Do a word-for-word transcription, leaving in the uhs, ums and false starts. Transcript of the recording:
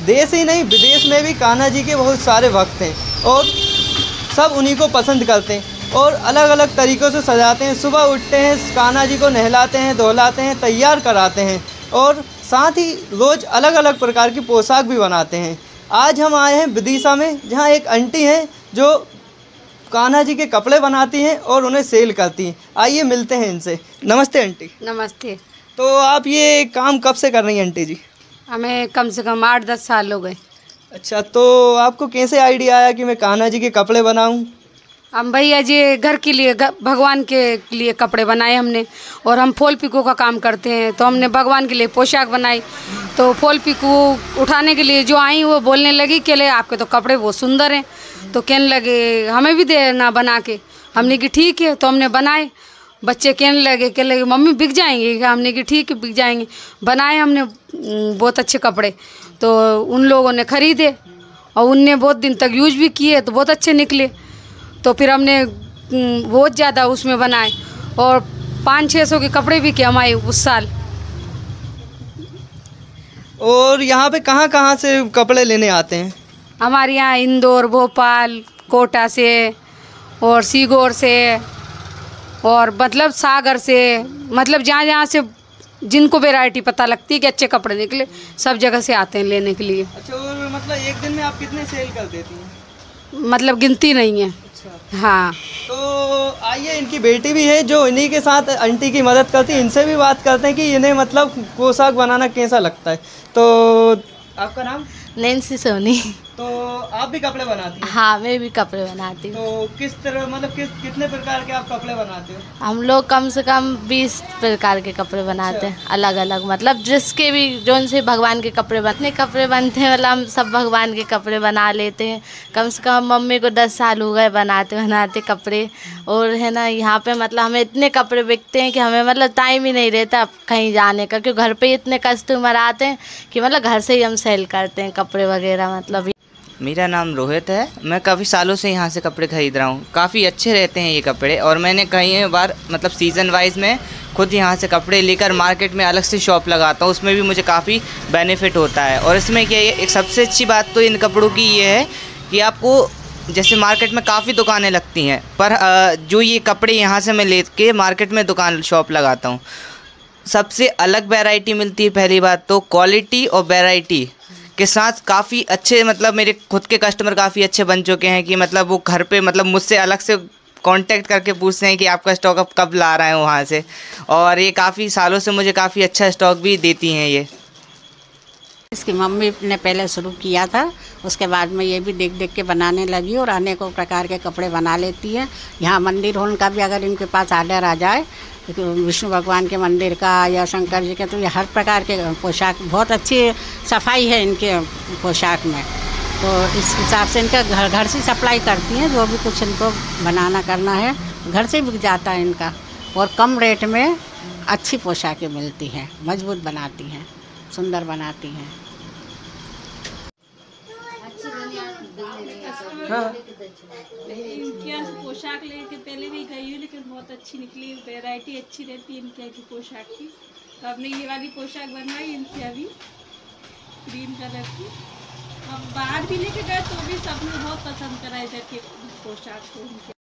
देश ही नहीं विदेश में भी कान्हा जी के बहुत सारे भक्त हैं और सब उन्हीं को पसंद करते हैं और अलग अलग तरीक़ों से सजाते हैं। सुबह उठते हैं, कान्हा जी को नहलाते हैं, धुलाते हैं, तैयार कराते हैं और साथ ही रोज़ अलग अलग प्रकार की पोशाक भी बनाते हैं। आज हम आए हैं विदिशा में, जहाँ एक आंटी हैं जो कान्हा जी के कपड़े बनाती हैं और उन्हें सेल करती हैं। आइए मिलते हैं इनसे। नमस्ते आंटी। नमस्ते। तो आप ये काम कब से कर रही हैं आंटी जी? हमें कम से कम आठ दस साल हो गए। अच्छा, तो आपको कैसे आइडिया आया कि मैं कान्हा जी के कपड़े बनाऊं? हम भैया जी घर के लिए, भगवान के लिए कपड़े बनाए हमने और हम फॉल पिको का काम करते हैं, तो हमने भगवान के लिए पोशाक बनाई। तो फॉल पिको उठाने के लिए जो आई वो बोलने लगी कि ले आपके तो कपड़े बहुत सुंदर हैं, तो कहने लगे हमें भी देना बना के। हमने कि ठीक है, तो हमने बनाए। बच्चे कहने लगे कहने लगे मम्मी बिक जाएंगे? हमने कि ठीक है बिक जाएंगे। बनाए हमने बहुत अच्छे कपड़े, तो उन लोगों ने ख़रीदे और उनने बहुत दिन तक यूज भी किए, तो बहुत अच्छे निकले। तो फिर हमने बहुत ज़्यादा उसमें बनाए और पाँच छः सौ के कपड़े भी किए हमारे उस साल। और यहाँ पे कहाँ कहाँ से कपड़े लेने आते हैं? हमारे यहाँ इंदौर, भोपाल, कोटा से और सीगौर से और मतलब सागर से, मतलब जहाँ जहाँ से जिनको वैरायटी पता लगती है कि अच्छे कपड़े निकले, सब जगह से आते हैं लेने के लिए। अच्छा, और मतलब एक दिन में आप कितने सेल कर देती हैं? मतलब गिनती नहीं है। अच्छा। हाँ। तो आइए, इनकी बेटी भी है जो इन्हीं के साथ आंटी की मदद करती है। इनसे भी बात करते हैं कि इन्हें मतलब पोशाक बनाना कैसा लगता है। तो आपका नाम? नैन्सी सोनी। तो आप भी कपड़े बनाती हैं? हाँ, मैं भी कपड़े बनाती हूँ। तो किस तरह, मतलब किस कितने प्रकार के आप कपड़े बनाते हो? हम लोग कम से कम बीस प्रकार के कपड़े बनाते हैं। अच्छा। अलग अलग, मतलब जिसके भी जोन से भगवान के कपड़े बनते कपड़े बनते हैं, मतलब हम सब भगवान के कपड़े बना लेते हैं। कम से कम मम्मी को दस साल हो गए बनाते बनाते कपड़े। और है ना, यहाँ पे मतलब हमें इतने कपड़े बिकते हैं कि हमें मतलब टाइम ही नहीं रहता कहीं जाने का, क्योंकि घर पे इतने कस्टमर आते हैं कि मतलब घर से ही हम सेल करते हैं कपड़े वगैरह। मतलब मेरा नाम रोहित है। मैं काफ़ी सालों से यहाँ से कपड़े ख़रीद रहा हूँ। काफ़ी अच्छे रहते हैं ये कपड़े और मैंने कई बार मतलब सीज़न वाइज में खुद यहाँ से कपड़े लेकर मार्केट में अलग से शॉप लगाता हूँ, उसमें भी मुझे काफ़ी बेनिफिट होता है। और इसमें क्या है, एक सबसे अच्छी बात तो इन कपड़ों की ये है कि आपको जैसे मार्केट में काफ़ी दुकानें लगती हैं, पर जो ये कपड़े यहाँ से मैं ले के मार्केट में दुकान शॉप लगाता हूँ, सबसे अलग वैरायटी मिलती है। पहली बात तो क्वालिटी और वैरायटी के साथ काफ़ी अच्छे, मतलब मेरे खुद के कस्टमर काफ़ी अच्छे बन चुके हैं कि मतलब वो घर पे मतलब मुझसे अलग से कांटेक्ट करके पूछते हैं कि आपका स्टॉक अब कब ला रहे हैं वहाँ से। और ये काफ़ी सालों से मुझे काफ़ी अच्छा स्टॉक भी देती हैं ये। इसकी मम्मी ने पहले शुरू किया था, उसके बाद में ये भी देख देख के बनाने लगी और अनेकों प्रकार के कपड़े बना लेती है। यहाँ मंदिर होने का भी अगर इनके पास ऑर्डर आ जाए, विष्णु भगवान के मंदिर का या शंकर जी के, तो ये हर प्रकार के पोशाक, बहुत अच्छी सफाई है इनके पोशाक में। तो इस हिसाब से इनका घर घर से सप्लाई करती हैं, जो भी कुछ इनको बनाना करना है घर से बिक जाता है इनका। और कम रेट में अच्छी पोशाकें मिलती हैं, मजबूत बनाती हैं, सुंदर बनाती हैं। हाँ। इनके यहाँ से पोशाक लेके पहले भी गई हूँ, लेकिन बहुत अच्छी निकली, वैरायटी अच्छी रहती है इनके यहाँ की पोशाक की। तो हमने ये वाली पोशाक बनवाई इनसे अभी, ग्रीन कलर की। अब बाहर भी लेके गए तो भी सबने बहुत पसंद करा इधर के पोशाक को।